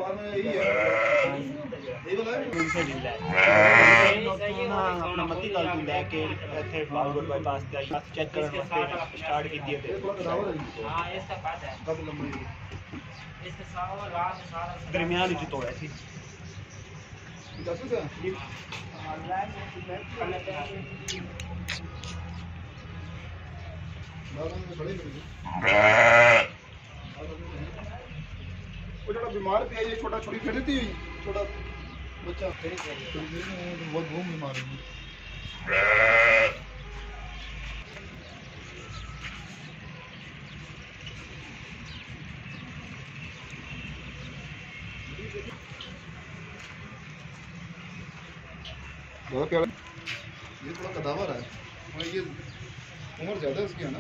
اپنا متی گل تو لے کے ایتھے فلاور بائی پاس تے چیک کرن واسطے سٹارٹ کیتی ہے تے ہاں اس کا پتہ ہے کب لمبی اس کے سارا رات سارا درمیان وچ توڑا سی دس کا وہ جو بیمار پہ یہ چھوٹا چھوٹی پھر تھی چھوٹا بچہ بہت بھوم بیمار ہے بہت پیارا یہ تھوڑا کداور ہے اور یہ عمر زیادہ ہے اس کی ہے نا